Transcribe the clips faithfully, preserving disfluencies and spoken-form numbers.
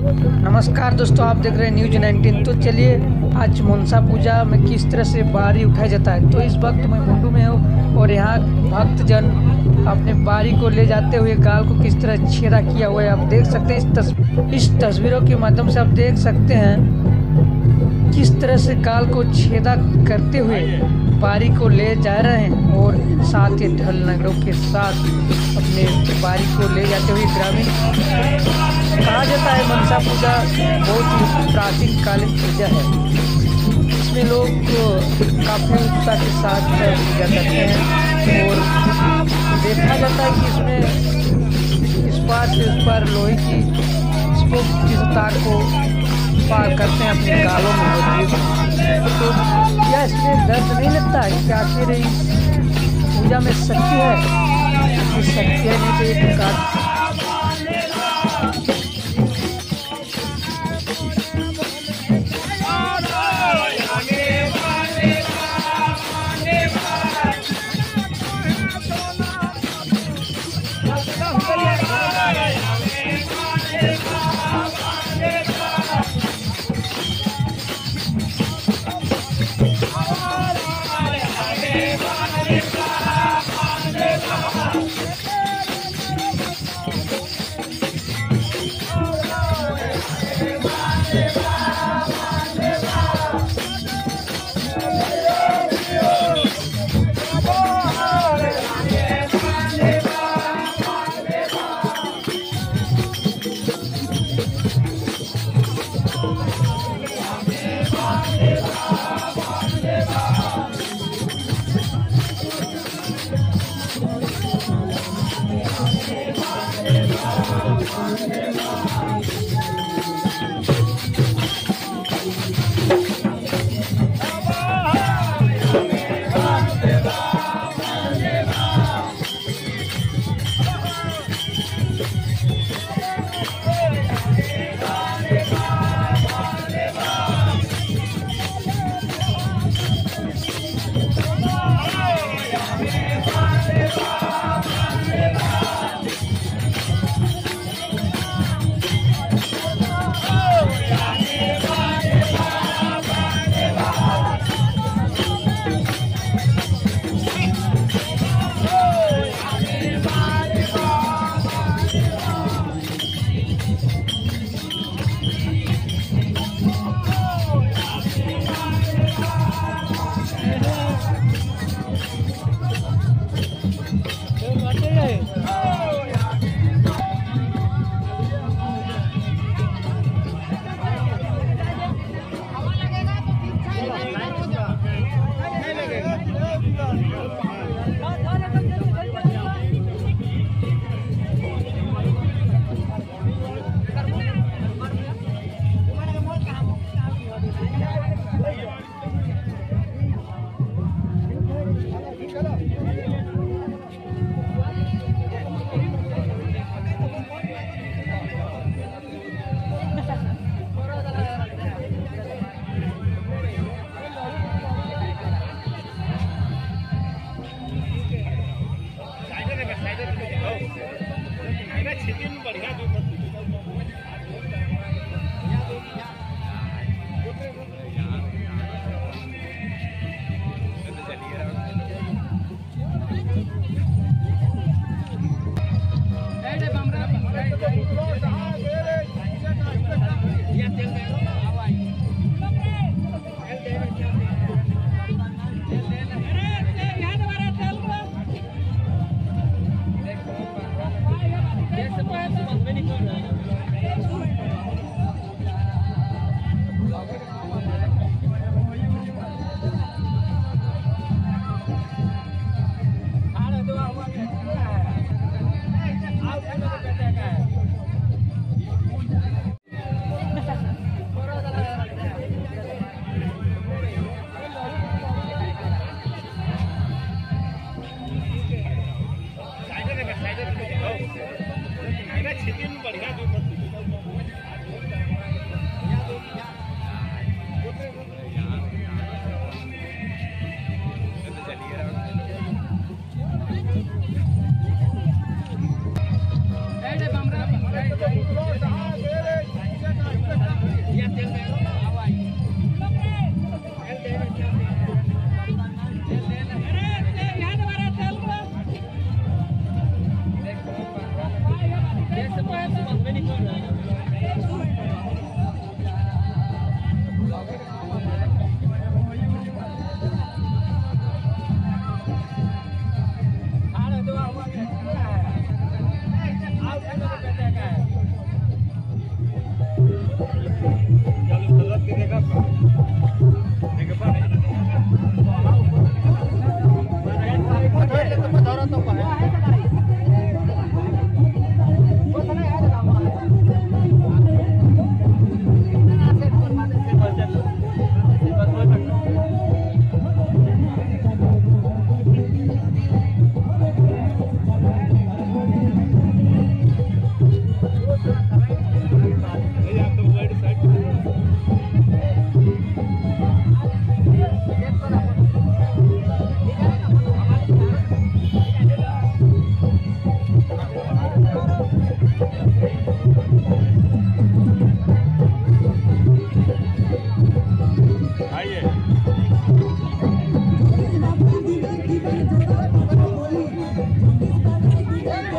नमस्कार दोस्तों, आप देख रहे हैं न्यूज नाइनटीन। तो चलिए, आज मनसा पूजा में किस तरह से बारी उठाया जाता है। तो इस वक्त मैं मुंडू में हूँ और यहाँ भक्तजन अपने बारी को ले जाते हुए गाल को किस तरह छेदा किया हुआ है आप देख सकते हैं। इस तस्वीर इस तस्वीरों के माध्यम से आप देख सकते हैं किस तरह से गाल को छेदा करते हुए बारी को ले जा रहे हैं और साथ ही ढोल नगरों के साथ अपने बारी को ले जाते हुए ग्रामीण। कहा जाता है मनसा पूजा बहुत ही प्राचीन कालीन पूजा है। इसमें लोग काफ़ी उत्साह के साथ पूजा करते हैं और देखा जाता है कि इसमें इस पार से उस पार लोहे की इसको किस तार को पार करते हैं अपने गालों में होती है। तो क्या इसमें दर्द नहीं लगता है कि आखिर इस पूजा में शक्ति है? इस शक्ति है नहीं तो एक प्रकार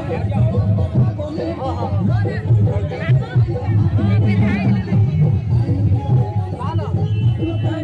है।